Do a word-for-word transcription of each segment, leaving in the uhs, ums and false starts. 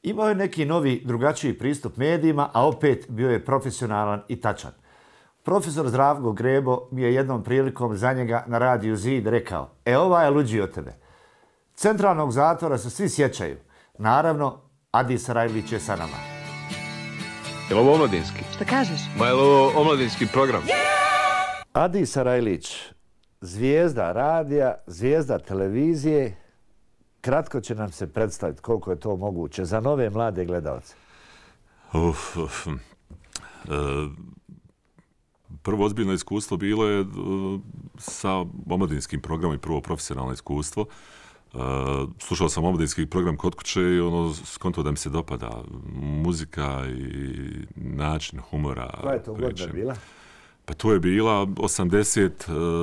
Imao je neki novi, drugačiji pristup medijima, a opet bio je profesionalan i tačan. Profesor Zdravko Grebo mi je jednom prilikom za njega na radiju Zid rekao: e, ovaj je luđi od tebe. Centralnog zatvora se svi sjećaju. Naravno, Adi Sarajlić je sa nama. Je li ovo omladinski? Šta kažeš? Ma je li ovo omladinski program? Adi Sarajlić, zvijezda radija, zvijezda televizije. Kratko će nam se predstaviti koliko je to moguće za nove mlade gledalce. Uf, uf. E, prvo ozbiljno iskustvo bilo je sa omladinskim programom i prvo profesionalno iskustvo. Uh, slušao sam omladinski program kod kuće i ono skonto da mi se dopada muzika i način humora. Koja je to godina bila? Pa to je bila osamdeset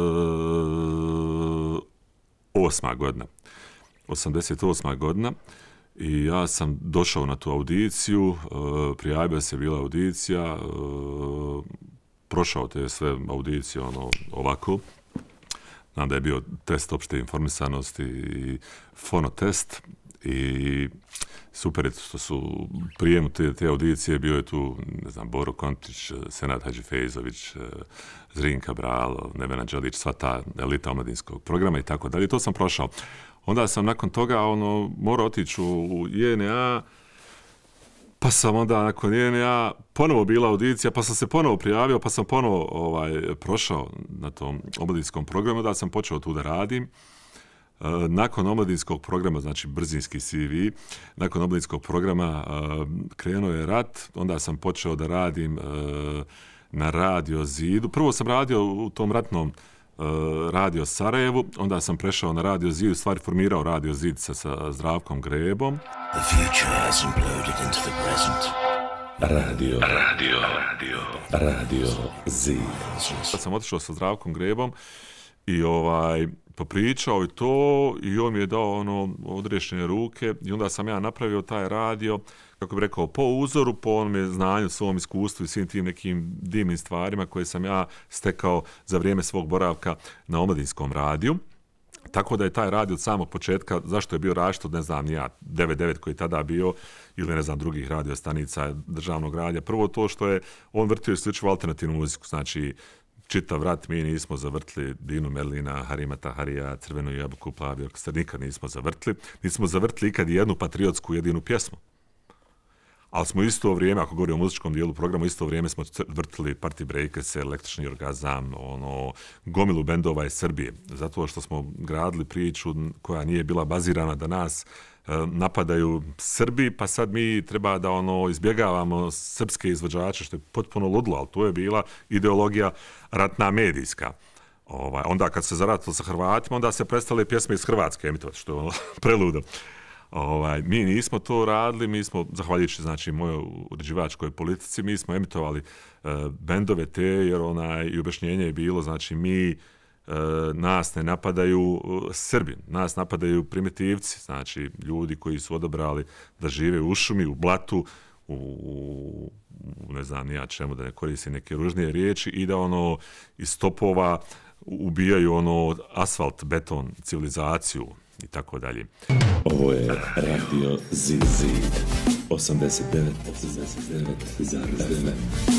osma godina. osamdeset osma godina i ja sam došao na tu audiciju, uh, prijavio se, bila audicija, uh, prošao te sve audicije ono, ovako. Znam da je bio test opšte informisanosti i fonotest i super je što su prijemu te, te audicije, bio je tu, ne znam, Boro Kontić, Senad Hadžifejzović, Zrinka Bralo, Nevena Đelić, sva ta elita omladinskog programa i tako dalje. To sam prošao. Onda sam nakon toga ono, morao otići u J N A, pa sam onda nakon J N A ponovo bila audicija, pa sam se ponovo prijavio, pa sam ponovo ovaj, prošao na tom omladinskom programu, da sam počeo tu da radim. E, nakon omladinskog programa, znači brzinski C V, nakon omladinskog programa e, krenuo je rat, onda sam počeo da radim e, na Radio Zidu. Prvo sam radio u tom ratnom Radio Sarajevu, onda sam prešao na Radio Zid, u stvari formirao Radio Zid sa, sa Zdravkom Grebom. The future has imploded into the present. Radio, radio, radio, radio Zid. Sad sam otišao sa Zdravkom Grebom i ovaj popričao i to i on mi je dao ono odriješene ruke i onda sam ja napravio taj radio, kako bih rekao, po uzoru, po onome znanju, svom iskustvu i svim tim nekim divnim stvarima koje sam ja stekao za vrijeme svog boravka na omladinskom radiju. Tako da je taj radio od samog početka, zašto je bio različit od, ne znam, ja, devet devet koji je tada bio, ili ne znam, drugih radiostanica državnog radija. Prvo to što je on vrtio isključivo alternativnu muziku, znači čitav rat mi nismo zavrtli Dinu Merlina, Harima Taharija, Crvenu jabuku, Plavi orkestar, nikad nismo zavrtli. Nismo zavrtli ikad jednu patriotsku jedinu pjesmu. Ali smo isto vrijeme, ako govorimo o muzičkom dijelu programa, isto vrijeme smo vrtili Party Breakers, Električni orgazam, ono, gomilu bendova iz Srbije. Zato što smo gradili priču koja nije bila bazirana da nas e, napadaju Srbi, pa sad mi treba da ono izbjegavamo srpske izvođače, što je potpuno ludlo, ali to je bila ideologija ratna medijska. Ovaj, onda kad se zaratilo sa Hrvatima, onda se prestale pjesme iz Hrvatske emitovati, što je ono preludo. Ovaj, mi nismo to radili, mi smo, zahvaljujući znači, mojoj uređivačkoj politici, mi smo emitovali uh, bendove te, jer onaj, i objašnjenje je bilo, znači mi uh, nas ne napadaju uh, Srbi, nas napadaju primitivci, znači ljudi koji su odabrali da žive u šumi, u blatu, u, u ne znam nija čemu, da ne koristi neke ružnije riječi i da ono iz topova ubijaju ono asfalt, beton, civilizaciju i tako dalje. Ovo je Radio Zid Zid osamdeset devet zarez devet.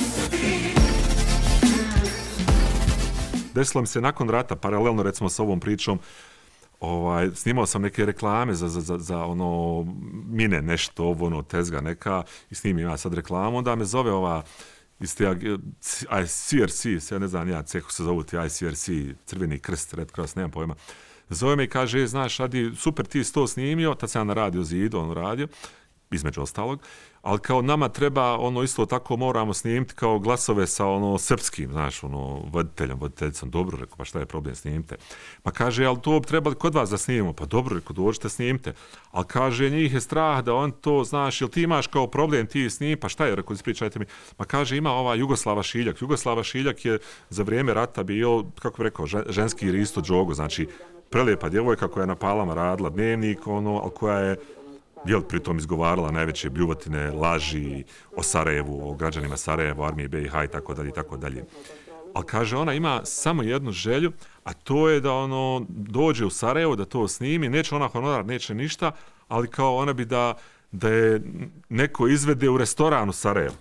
Desilo mi se nakon rata, paralelno recimo s ovom pričom, ovaj, snimao sam neke reklame za, za, za, za ono mine, nešto, ovo, ono, tezga neka i snimim ja sad reklamu, onda me zove ova iz te C R C, ja ne znam ja, cehu se zovu ti I C R C, Crveni krst, Red Cross, nemam pojma. Zove me i kaže, znaš, Adi, super, ti si to snimio, tad sam ja na Radio Zidu, on radio, između ostalog, ali kao nama treba, ono, isto tako moramo snimiti kao glasove sa, ono, srpskim, znaš, ono, voditeljom, voditeljicom, dobro, rekao, pa šta je problem, snimite. Pa kaže, ali to bi trebali kod vas da snimimo, pa dobro, rekao, dođite, snimite. Ali kaže, njih je strah da on to, znaš, jel ti imaš kao problem, ti snim, pa šta je, rekao, ispričajte mi. Ma kaže, ima ova Jugoslava Šiljak. Jugoslava Šiljak je za vrijeme rata bio, kako bi rekao, ženski Risto Đogo, znači, prelijepa djevojka koja je na Palama radila dnevnik, ono, ali koja je, jel, pritom izgovarala najveće bljuvotine, laži o Sarajevu, o građanima Sarajeva, armije B i H i tako dalje i tako dalje. Ali kaže, ona ima samo jednu želju, a to je da ono dođe u Sarajevo, da to snimi, neće ona honorar, neće ništa, ali kao ona bi da da je neko izvede u restoran u Sarajevu.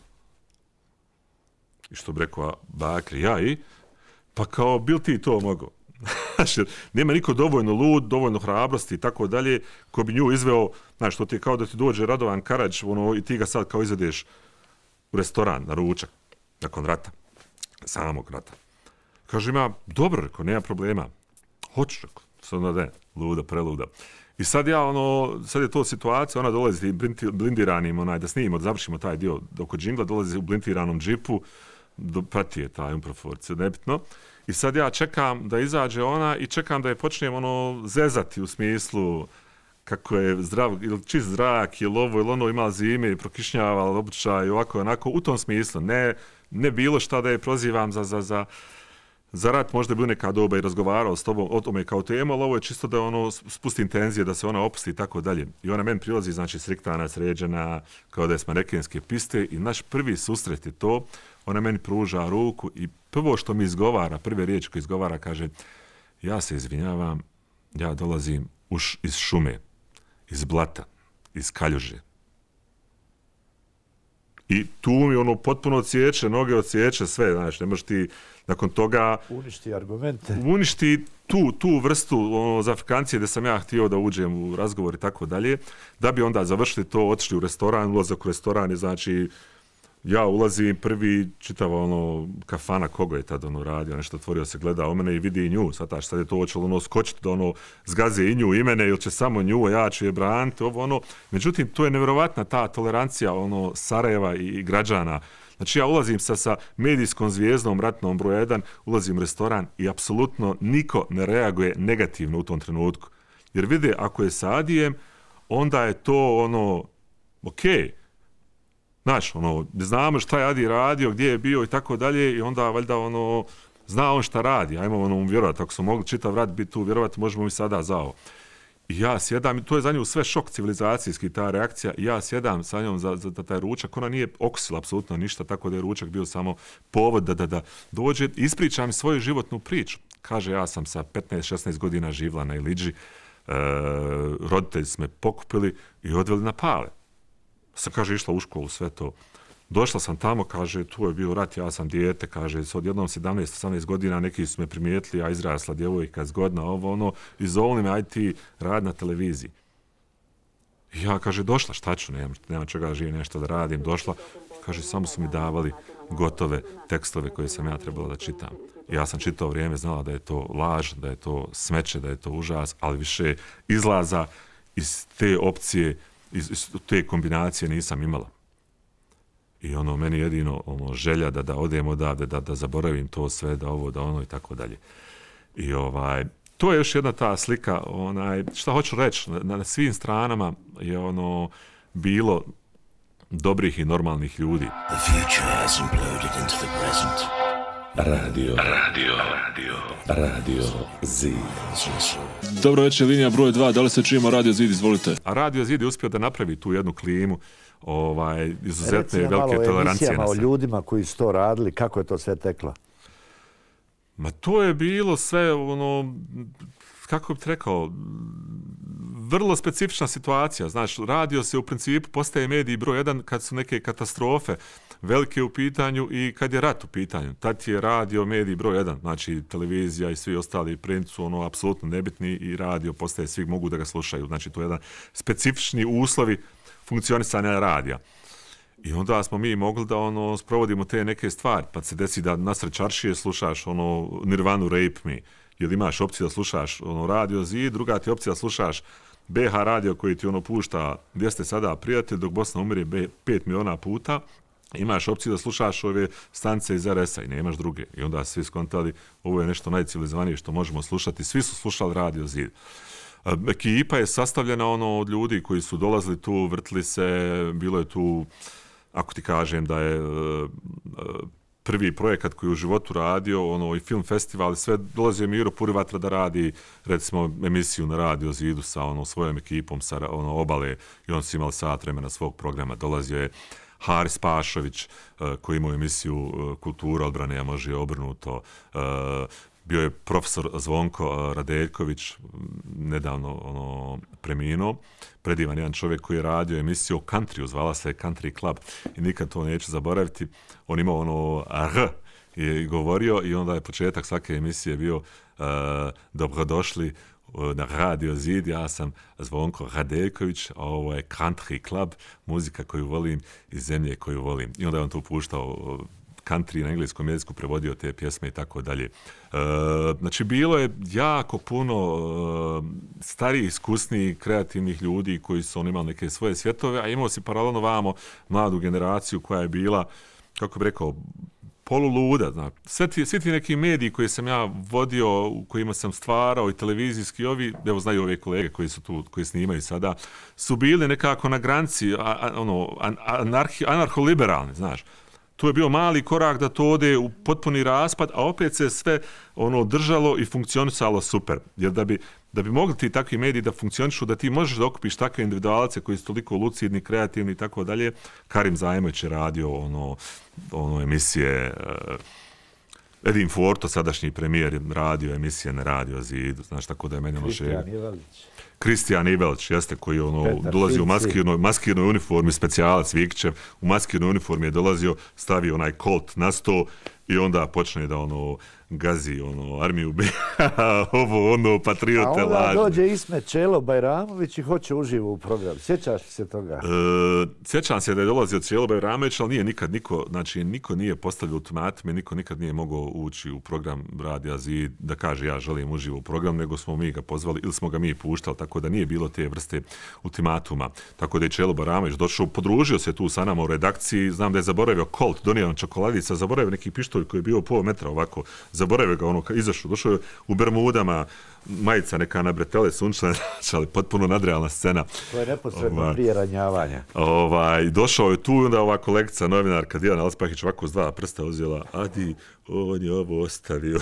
I što bi rekao Bakri, ja i? Pa kao, bil ti to mogao? Nema niko dovoljno lud, dovoljno hrabrosti i tako dalje, ko bi nju izveo, znaš, to ti je kao da ti dođe Radovan Karadž, ono, i ti ga sad kao izvedeš u restoran, na ručak, nakon rata, samog rata. Kaže, ima, dobro, reko, nema problema. Hoću, reko, sad onda ne, luda, preluda. I sad ja, ono, sad je to situacija, ona dolazi blindiranim, onaj, da snimimo, da završimo taj dio oko džingla, dolazi u blindiranom džipu, do, prati je taj umproforcija, nebitno. I sad ja čekam da izađe ona i čekam da je počnem, ono, zezati u smislu kako je zdrav, ili čist zrak, ili ovo, ili ono, ima zime i prokišnjava, obučaj, ovako, onako, u tom smislu. Ne, ne bilo šta da je prozivam za, za, za, za rat, možda je bilo neka doba i razgovarao s tobom o tome kao temu, ali ovo je čisto da ono spusti tenzije, da se ona opusti i tako dalje. I ona meni prilazi, znači, sriktana, sređena, kao da je s manekenske piste i naš prvi susret je to, ona meni pruža ruku i prvo što mi izgovara, prve riječi koje izgovara, kaže, ja se izvinjavam, ja dolazim uš iz šume, iz blata, iz kaljuže. I tu mi ono potpuno odsječe, noge odsječe, sve, znači, ne možeš ti nakon toga uništi argumente. Uništi tu, tu vrstu ono, za Afrikancije gdje sam ja htio da uđem u razgovor i tako dalje, da bi onda završili to, otišli u restoran, ulazak u restoran je, znači, ja ulazim prvi, čitava ono kafana, koga je tad ono radio, nešto otvorio se, gleda o mene i vidi i nju, sad, sad je to hoćelo ono skočiti da ono zgaze i nju i mene, ili će samo nju, a ja ću je braniti, ovo ono. Međutim, to je nevjerovatna ta tolerancija ono Sarajeva i, i građana. Znači ja ulazim sa, sa medijskom zvijezdom, ratnom broj jedan, ulazim u restoran i apsolutno niko ne reaguje negativno u tom trenutku. Jer vide, ako je sa Adijem, onda je to ono, okej, okay. Znaš, ono, znamo šta je Adi radio, gdje je bio i tako dalje i onda valjda ono, zna on šta radi, ajmo ono vjerovati, ako smo mogli čitav rat biti tu vjerovati, možemo mi sada za ovo. I ja sjedam, to je za nju sve šok civilizacijski, ta reakcija, i ja sjedam sa njom za, za, za taj ručak, ona nije okusila apsolutno ništa, tako da je ručak bio samo povod da, da, da dođe, ispričam svoju životnu priču. Kaže, ja sam sa petnaest šesnaest godina živla na Iliđi, e, roditelji su me pokupili i odveli na Pale. Sam, kaže, išla u školu, sve to. Došla sam tamo, kaže, tu je bio rat, ja sam dijete, kaže, odjednom sedamnaest osamnaest godina, neki su me primijetili, ja izrasla djevojka, zgodna, ovo, ono, i zovali me, ajde ti rad na televiziji. I ja, kaže, došla, šta ću, nema, nema čega živim nešto da radim, došla, kaže, samo su mi davali gotove tekstove koje sam ja trebala da čitam. I ja sam čitao vrijeme, znala da je to laž, da je to smeće, da je to užas, ali više izlaza iz te opcije, iz, iz te kombinacije nisam imala. I ono, meni jedino ono, želja da, da odem odavde, da, da zaboravim to sve, da ovo, da ono i tako dalje. I ovaj, to je još jedna ta slika, onaj, šta hoću reći, na, na svim stranama je ono bilo dobrih i normalnih ljudi. The future has imploded into the present. Radio, radio, radio, radio Zid. Dobro večer, linija broj dva, da li se čujemo Radio Zid, izvolite. A Radio Zid je uspio da napravi tu jednu klimu, ovaj, izuzetne velike tolerancije. Recimo o ljudima koji su to radili, kako je to sve teklo? Ma to je bilo sve, ono, kako bih rekao, vrlo specifična situacija. Znaš, radio se u principu postaje medij broj jedan kad su neke katastrofe velike u pitanju i kad je rat u pitanju. Tad je radio medij broj jedan, znači televizija i svi ostali print su ono apsolutno nebitni i radio postaje, svi mogu da ga slušaju. Znači to je jedan specifični uslovi funkcionisanja radija. I onda smo mi mogli da ono sprovodimo te neke stvari, pa se desi da nasred čaršije slušaš ono Nirvanu Rape Me, ili imaš opciju da slušaš ono Radio Zid, druga ti opcija da slušaš B H radio koji ti ono pušta gdje ste sada prijatelj dok Bosna umire pet miliona puta, imaš opciju da slušaš ove stanice iz R S a i nemaš druge. I onda svi skontali, ovo je nešto najcivilizovanije što možemo slušati, svi su slušali Radio Zid. Ekipa je sastavljena ono od ljudi koji su dolazili tu, vrtili se, bilo je tu, ako ti kažem da je uh, prvi projekat koji je u životu radio, ono i film festival, sve dolazio Miro Purivatra da radi recimo emisiju na Radio Zidu sa ono svojom ekipom sa ono obale i on su imali sat vremena svog programa. Dolazio je Haris Pašović uh, koji ima emisiju uh, Kultura odbrane, a može i obrnuto. Uh, bio je profesor Zvonko Radeljković, nedavno ono, preminuo, predivan jedan čovjek koji je radio emisiju o countryu, zvala se Country Club i nikad to neću zaboraviti. On imao ono R je govorio i onda je početak svake emisije bio uh, dobrodošli na Radio Zid, ja sam Zvonko Radeljković, a ovo je Country Club, muzika koju volim iz zemlje koju volim. I onda je on tu puštao country na engleskom jeziku, prevodio te pjesme i tako dalje. Znači, bilo je jako puno e, starijih, iskusnijih, kreativnih ljudi koji su on imali neke svoje svjetove, a imao si paralelno vamo mladu generaciju koja je bila, kako bih rekao, poluluda. Zna. Sve ti, svi ti neki mediji koje sam ja vodio, u kojima sam stvarao i televizijski ovi, evo znaju ove kolege koji su tu, koji snimaju sada, su bili nekako na granici a, a, ono, anarhi, anarcho-liberalni, znaš. Tu je bio mali korak da to ode u potpuni raspad, a opet se sve ono držalo i funkcionisalo super. Jer da bi, da bi mogli ti takvi mediji da funkcionišu, da ti možeš da okupiš takve individualce koji su toliko lucidni, kreativni i tako dalje. Karim Zajmović je radio ono, ono emisije, uh, Edin Forto, sadašnji premijer, radio emisije na Radio Zidu, znaš, tako da je meni ono šega. Kristijan Ivelić. Kristijan Ivelić, jeste, koji ono, Petar dolazi Finci. u maskirnoj, maskirnoj uniformi, specijalac Vikčev, u maskirnoj uniformi je dolazio, stavio onaj kolt na sto i onda počne da ono gazi ono armiju ovo ono patriote lažne. A onda lažne. dođe Ismet Čelo Bajramović i hoće uživo u program. Sjećaš se toga? E, sjećam se da je dolazio Čelo Bajramović, ali nije nikad niko, znači niko nije postavio ultimatume, niko nikad nije mogao ući u program Radija Zid da kaže ja želim uživo u program, nego smo mi ga pozvali ili smo ga mi puštali, tako da nije bilo te vrste ultimatuma. Tako da je Čelo Bajramović došao, podružio se tu sa nama u redakciji, znam da je zaboravio kolt, donio nam čokoladica, zaboravio neki pištolj koji je bio pol metra ovako, zaboravio ga ono, izašao, došao je u Bermudama, majica neka na bretele sunčane, ali potpuno nadrealna scena. To je neposredno ovaj, prije ranjavanja. Ovaj, došao je tu i onda ova kolegica, novinarka Dijana Alspahić, ovako s dva prsta uzela, Adi, on je ovo ostavio.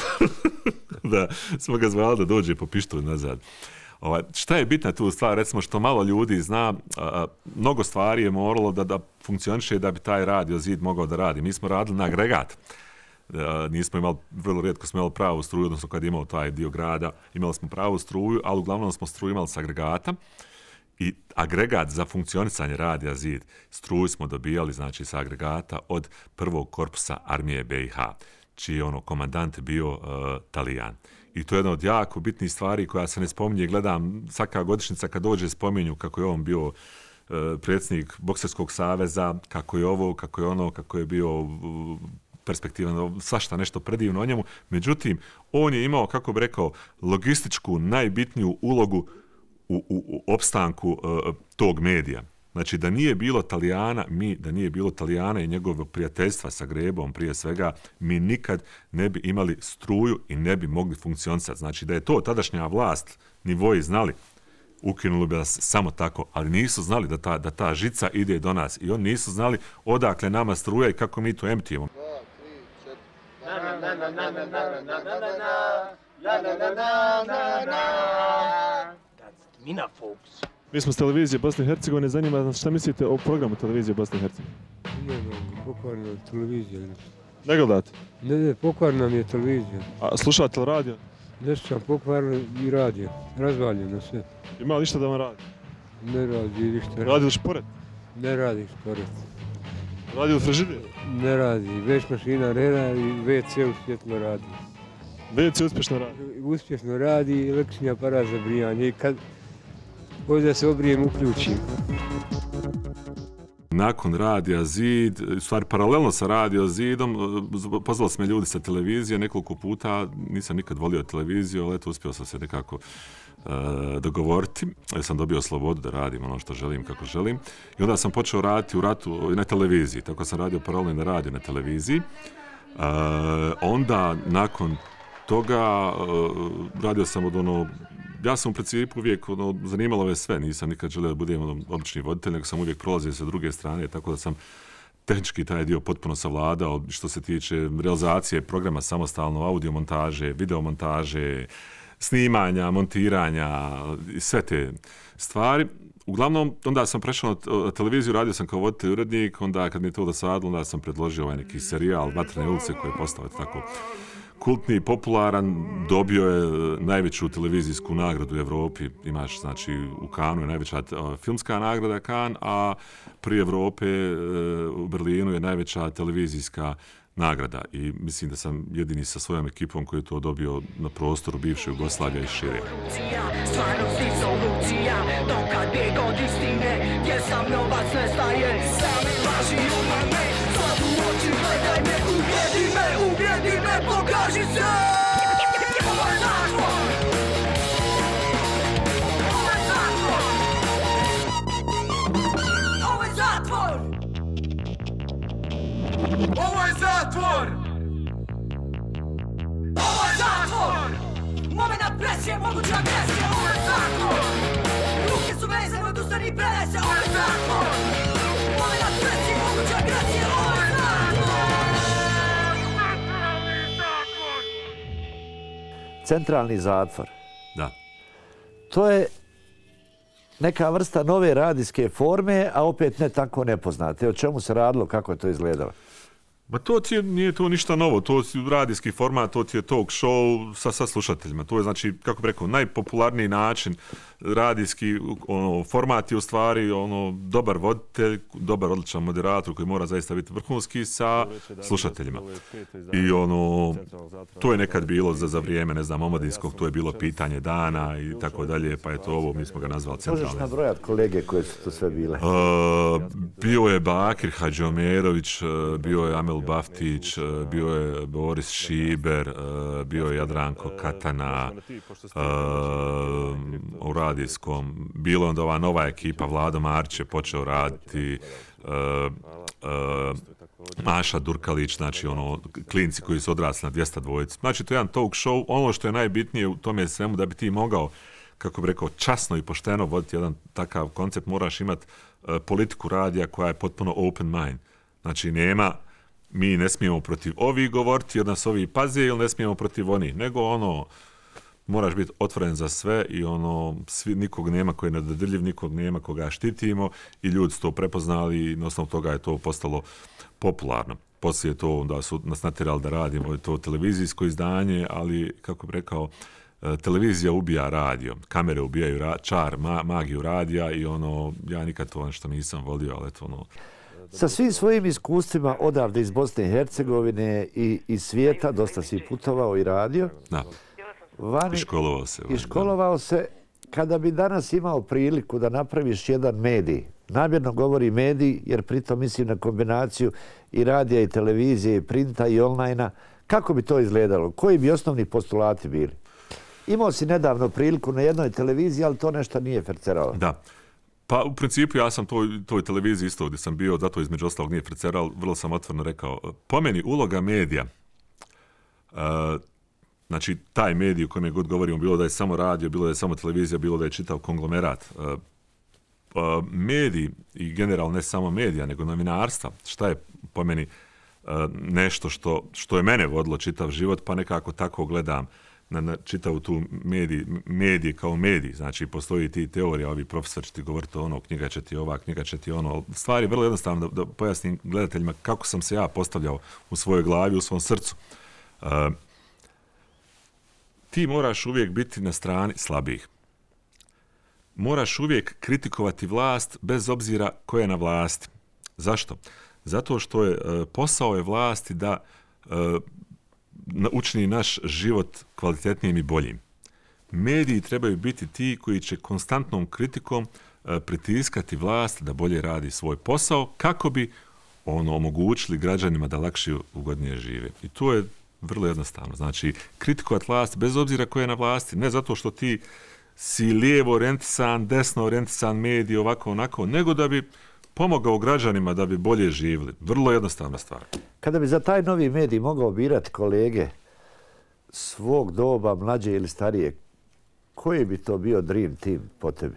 Da smo ga zvali da dođe po pištolj nazad. Ovaj, šta je bitna tu stvar, recimo što malo ljudi zna, a, mnogo stvari je moralo da, da funkcioniše da bi taj Radio Zid mogao da radi. Mi smo radili na agregat. Uh, nismo imali, vrlo rijetko smo imali pravu struju, odnosno kad je imao taj dio grada, imali smo pravu struju, ali uglavnom smo struju imali s agregata i agregat za funkcionisanje Radija Zid, struju smo dobijali, znači, sa agregata od prvog korpusa armije B i H, čiji je ono komandant bio uh, Talijan. I to je jedna od jako bitnih stvari koja se ne spominje, gledam svaka godišnjica kad dođe spominju kako je on bio uh, predsjednik Bokserskog saveza, kako je ovo, kako je ono, kako je bio uh, perspektivan, svašta nešto predivno o njemu. Međutim, on je imao, kako bi rekao, logističku, najbitniju ulogu u, u, u opstanku uh, tog medija. Znači, da nije bilo Talijana, mi, da nije bilo Talijana i njegovog prijateljstva sa Grebom, prije svega, mi nikad ne bi imali struju i ne bi mogli funkcionisati. Znači, da je to tadašnja vlast, nivoji znali, ukinuli bi nas samo tako, ali nisu znali da ta, da ta žica ide do nas i oni nisu znali odakle nama struja i kako mi to emptijemo. Mi smo s televizije Bosne i Hercegovine, zanima nas šta mislite o programu televizije Bosne i Hercegovine? Ne znam, pokvarna televizija. Ne gledate? Ne, ne, pokvarna mi je televizija. A slušate li radio? Nešto pokvarno i radio. Razvaljeno sve. Ima li ništa da vam radi? Ne radi ništa. Radi li šporet? Ne radi šporet. Radi li frižider? Ne radi. Veš mašina ne radi, ve ce uspjetno radi. ve ce uspješno radi? Uspješno radi, električni aparat za brijanje. I kad ovdje se obrijem, uključim. Nakon Radija Zid, u stvari paralelno sa Radio Zidom, pozvali smo ljudi sa televizije nekoliko puta, nisam nikad volio televiziju, ali eto uspio sam se nekako uh, dogovoriti. Ja sam dobio slobodu da radim ono što želim, kako želim. I onda sam počeo raditi u ratu na televiziji, tako sam radio paralelno na radio na televiziji. Uh, onda, nakon toga, uh, radio sam od ono, ja sam u principu uvijek ono, zanimalo me sve, nisam nikad želeo da budem ono, obični voditelj, nego sam uvijek prolazio sa druge strane, tako da sam tehnički taj dio potpuno savladao što se tiče realizacije programa samostalno, audio montaže, video montaže, snimanja, montiranja i sve te stvari. Uglavnom, onda sam prešao na televiziju, radio sam kao voditelj urednik, onda kad mi je to dosadilo, onda sam predložio ovaj neki serijal Vatrene ulice koji je postao tako kultni, popularan, dobio je najveću televizijsku nagradu u Evropi. Imaš, znači, u Kanu je najveća filmska nagrada Kan, a pri Evrope u Berlinu je najveća televizijska nagrada. I mislim da sam jedini sa svojom ekipom koji je to dobio na prostoru bivše Jugoslavije i šire. Stvarno svi su lucija, dokad bijeg od istine, jer sam novac nestaje, sami laži umane, sad u oči gledaj me, uvjedi me, uvjedi me, pokaži se! Ovo je zatvor! Ovo je zatvor! Ovo je zatvor! Ovo je zatvor! Ovo je zatvor! Moment presije, moguća agresija, ovo je zatvor! Ruke su vezane, odustani i prelese, ovo je zatvor! Moment presije, moguća agresija, ovo je zatvor! Centralni zatvor. Da. To je neka vrsta nove radijske forme, a opet ne tako nepoznate. O čemu se radilo, kako je to izgledalo? Ma to ti je, nije to ništa novo, to je radijski format, to ti je talk show sa, sa slušateljima. To je, znači, kako bih rekao, najpopularniji način radijski ono, format je u stvari ono, dobar voditelj, dobar odličan moderator koji mora zaista biti vrhunski sa slušateljima. I ono, to je nekad bilo za, za vrijeme, ne znam, omladinskog, to je bilo pitanje dana i tako dalje, pa je to ovo, mi smo ga nazvali centralne. Možeš nabrojati kolege koje su to sve bile? Uh, bio je Bakir Hadžiomerović, uh, bio je Amel Baftić, uh, bio je Boris Šiber, uh, bio je Jadranko Katana, uh, u radijskom. Bilo onda ova nova ekipa, Vlado Marić je počeo raditi, uh, uh, Maša Durkalić, znači ono, klinci koji su odrasli na dvjesto dvojici. Znači to je jedan talk show, ono što je najbitnije u tome svemu da bi ti mogao, kako bih rekao, časno i pošteno voditi jedan takav koncept, moraš imati uh, politiku radija koja je potpuno open mind. Znači nema, mi ne smijemo protiv ovih govoriti jer nas ovi paze ili ne smijemo protiv onih, nego ono, moraš biti otvoren za sve i ono, svi, nikog nema koji je nedodirljiv, nikog nema koga štitimo i ljudi su to prepoznali i na osnovu toga je to postalo popularno. Poslije je to da su nas natjerali da radimo, je to televizijsko izdanje, ali kako bih rekao, televizija ubija radio, kamere ubijaju ra, čar, ma, magiju radija i ono, ja nikad to nešto nisam volio, ali eto ono. Sa svim svojim iskustvima odavde iz Bosne i Hercegovine i iz svijeta, dosta si putovao i radio. Da. Vani, I školovao se. I školovao se. Kada bi danas imao priliku da napraviš jedan medij, namjerno govori medij, jer pritom mislim na kombinaciju i radija i televizije, i printa i onlajna, kako bi to izgledalo? Koji bi osnovni postulati bili? Imao si nedavno priliku na jednoj televiziji, ali to nešto nije ferceralo. Da. Pa u principu ja sam toj, toj televiziji isto gdje sam bio, zato između ostalog nije ferceralo, vrlo sam otvoreno rekao, po meni uloga medija, uh, znači taj medij u kojem je god govorimo, bilo da je samo radio, bilo da je samo televizija, bilo da je čitav konglomerat, uh, uh, mediji i generalno ne samo medija, nego novinarstva, šta je po meni uh, nešto što, što je mene vodilo čitav život, pa nekako tako gledam na, na čitavu tu medij, medije kao medij. Znači, postoji ti teorija, ovi profesor će ti govoriti ono, knjiga će ti ova, knjiga će ti ono. Stvari je vrlo jednostavno da, da pojasnim gledateljima kako sam se ja postavljao u svojoj glavi, u svom srcu. Uh, ti moraš uvijek biti na strani slabijih. Moraš uvijek kritikovati vlast bez obzira ko je na vlasti. Zašto? Zato što je uh, posao je vlasti da uh, učini naš život kvalitetnijim i boljim. Mediji trebaju biti ti koji će konstantnom kritikom uh, pritiskati vlast da bolje radi svoj posao kako bi ono omogućili građanima da lakše i ugodnije žive. I to je vrlo jednostavno. Znači, kritikovati vlast bez obzira ko je na vlasti, ne zato što ti si lijevo orijentisan, desno orijentisan medij, ovako, onako, nego da bi pomogao građanima da bi bolje živjeli. Vrlo jednostavna stvar. Kada bi za taj novi medij mogao birati kolege svog doba, mlađe ili starije, koji bi to bio dream team po tebi?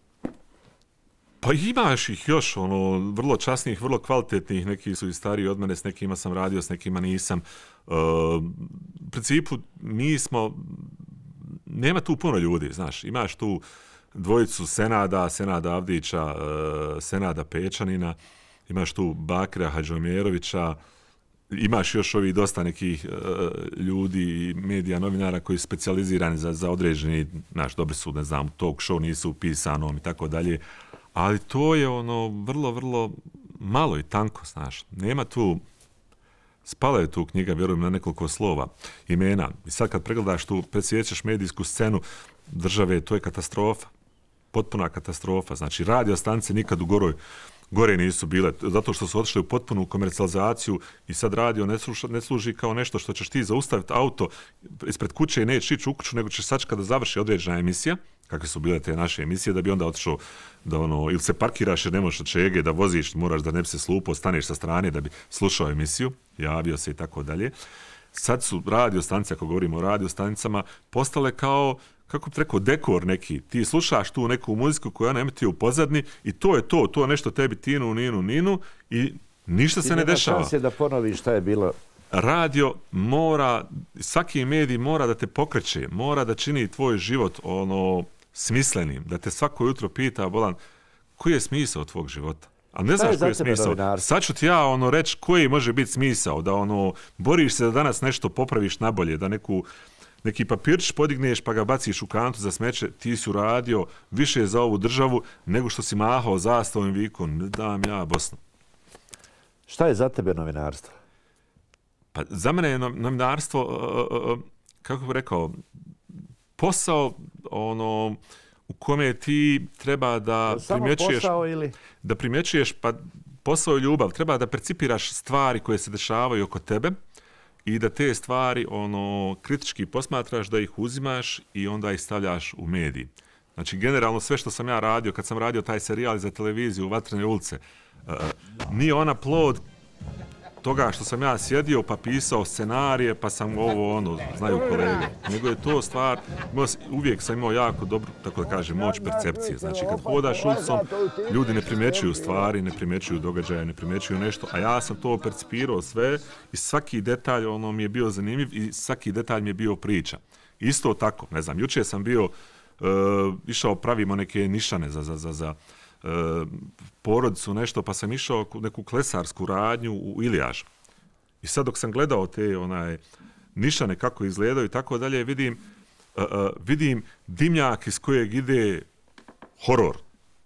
Pa imaš ih još, ono, vrlo časnih, vrlo kvalitetnih, neki su i stariji od mene, s nekima sam radio, s nekima nisam. Uh, u principu, mi smo, nema tu puno ljudi, znaš, imaš tu dvojicu Senada, Senada Avdića, uh, Senada Pečanina, imaš tu Bakira Hadžomerovića, imaš još ovih dosta nekih uh, ljudi, medija, novinara koji su specijalizirani za, za određeni, znaš, dobri su, ne znam, talk show, nisu u pisanom i tako dalje, ali to je ono vrlo, vrlo malo i tanko, znaš. Nema tu, spala je tu knjiga, vjerujem, na nekoliko slova, imena. I sad kad pregledaš tu, predsjećaš medijsku scenu države, to je katastrofa. Potpuna katastrofa. Znači, radio stanice nikad u goroj, gore nisu bile, zato što su otišli u potpunu komercijalizaciju i sad radio ne, sluša, ne služi kao nešto što ćeš ti zaustaviti auto ispred kuće i nećeš ići u kuću, nego ćeš sačekati kada završi određena emisija, kakve su bile te naše emisije, da bi onda otišao da ono, ili se parkiraš jer ne možeš od čege, da voziš, moraš da ne bi se slupao, staneš sa strane da bi slušao emisiju, javio se i tako dalje. Sad su radio stanice, ako govorimo o radio stanicama, postale kao, kako bi rekao, dekor neki. Ti slušaš tu neku muziku koja ona emiti u pozadni i to je to, to nešto tebi tinu, ninu, ninu i ništa se ne dešava. Šanse da ponoviš šta je bilo. Radio mora, svaki medij mora da te pokreće, mora da čini tvoj život ono smislenim, da te svako jutro pita, bolan, koji je smisao tvog života? A ne znaš koji je smisao. Sad ću ti ja ono reći koji može biti smisao, da ono boriš se da danas nešto popraviš nabolje, da neku neki papirčić podigneš pa ga baciš u kantu za smeće, ti si uradio više za ovu državu nego što si mahao zastavom i vikom, ne dam ja Bosnu. Šta je za tebe novinarstvo? Pa za mene je novinarstvo, uh, uh, kako bih rekao, posao ono, u kome ti treba da primjećuješ... Samo posao ili? Da primjećuješ, pa posao i ljubav. Treba da percipiraš stvari koje se dešavaju oko tebe i da te stvari ono kritički posmatraš, da ih uzimaš i onda ih stavljaš u mediji. Znači, generalno sve što sam ja radio, kad sam radio taj serijal za televiziju Vatrene ulice, uh, nije ona plod toga što sam ja sjedio pa pisao scenarije pa sam ovo ono, znaju kolege. Nego je to stvar, uvijek sam imao jako dobru, tako da kažem, moć percepcije. Znači kad hodaš ulicom, ljudi ne primjećuju stvari, ne primjećuju događaje, ne primjećuju nešto, a ja sam to percipirao sve i svaki detalj ono mi je bio zanimljiv i svaki detalj mi je bio priča. Isto tako, ne znam, jučer sam bio, uh, išao pravimo neke nišane za, za, za, za Uh, porodicu nešto, pa sam išao u neku klesarsku radnju u Ilijažu. I sad dok sam gledao te onaj nišane kako izgledaju i tako dalje, vidim, uh, uh, vidim dimnjak iz kojeg ide horor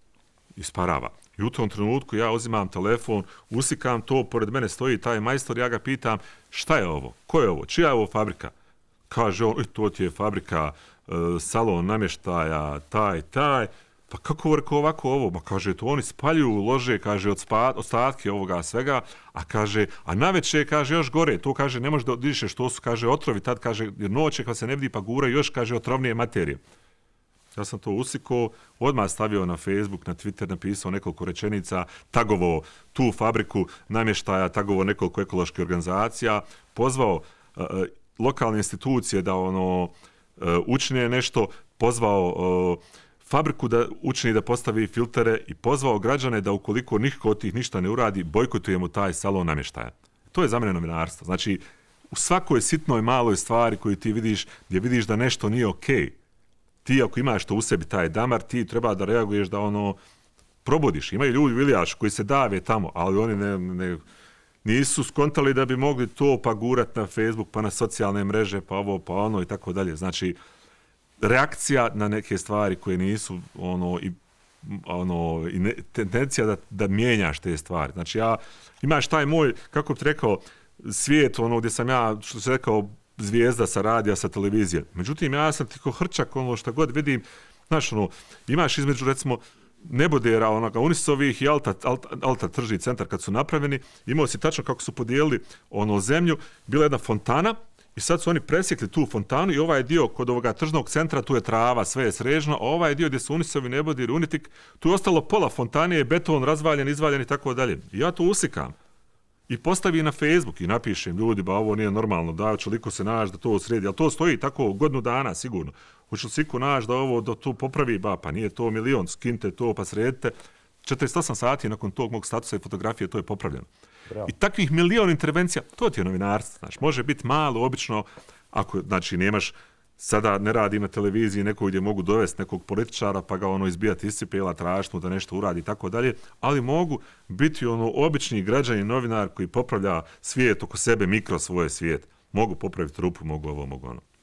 iz Parava. I u tom trenutku ja uzimam telefon, usikam to, pored mene stoji taj majstor, ja ga pitam šta je ovo, ko je ovo, čija je ovo fabrika? Kaže on, to ti je fabrika, uh, salon namještaja, taj, taj. Pa kako rekao ovako ovo? Ma kaže, to oni spaljuju, lože, kaže, od spa, ostatke ovoga svega, a kaže, a naveče, kaže, još gore, to kaže, ne može da dišeš, to su, kaže, otrovi, tad kaže, jer noće kad se ne vidi pa gura, još, kaže, otrovnije materije. Ja sam to usikao, odmah stavio na Facebook, na Twitter, napisao nekoliko rečenica, tagovo tu fabriku namještaja, tagovo nekoliko ekoloških organizacija, pozvao uh, lokalne institucije da ono uh, učine nešto, pozvao uh, fabriku da učini da postavi filtere i pozvao građane da ukoliko niko od tih ništa ne uradi, bojkotujemo taj salon namještaja. To je za mene novinarstvo. Znači, u svakoj sitnoj maloj stvari koju ti vidiš, gdje vidiš da nešto nije okej, okay, ti ako imaš to u sebi taj damar, ti treba da reaguješ da ono probudiš. Imaju ljudi u Ilijašu koji se dave tamo, ali oni ne, ne, nisu skontali da bi mogli to pa gurat na Facebook, pa na socijalne mreže, pa ovo, pa ono i tako dalje. Znači, reakcija na neke stvari koje nisu ono i ono i ne, tendencija da da mijenjaš te stvari. Znači ja imaš taj moj, kako bih rekao, svijet ono gdje sam ja, što se rekao, zvijezda sa radija, sa televizije. Međutim ja sam tiko hrčak, ono što god vidim, znaš ono, imaš između recimo Nebodera, onoga Unisovih i Alta, Alta, Alta tržni centar kad su napravljeni, imao si tačno kako su podijelili ono zemlju, bila jedna fontana. I sad su oni presjekli tu fontanu i ovaj dio kod ovoga tržnog centra, tu je trava, sve je srežno, a ovaj dio gdje su Unisovi, Nebodir, Unitik, tu je ostalo pola fontane, beton, razvaljen, izvaljen i tako dalje. I ja to usikam i postavim na Facebook i napišem, ljudi, ba ovo nije normalno, da će liko se naći da to sredi, ali to stoji tako godinu dana sigurno. Hoće li siku naći da ovo da to popravi, ba pa nije to milion, skinte to pa sredite. četrdeset osam sati nakon tog mog statusa i fotografije to je popravljeno. Bravo. I takvih milion intervencija, to ti je novinarstvo. Znači, može biti malo, obično, ako znači, nemaš sada ne radim na televiziji nekog gdje mogu dovesti nekog političara pa ga ono izbijati iz cipela, tražiti mu da nešto uradi i tako dalje, ali mogu biti ono obični građanin, novinar koji popravlja svijet oko sebe, mikro svoje svijet. Mogu popraviti rupu, mogu ovo, mogu ono.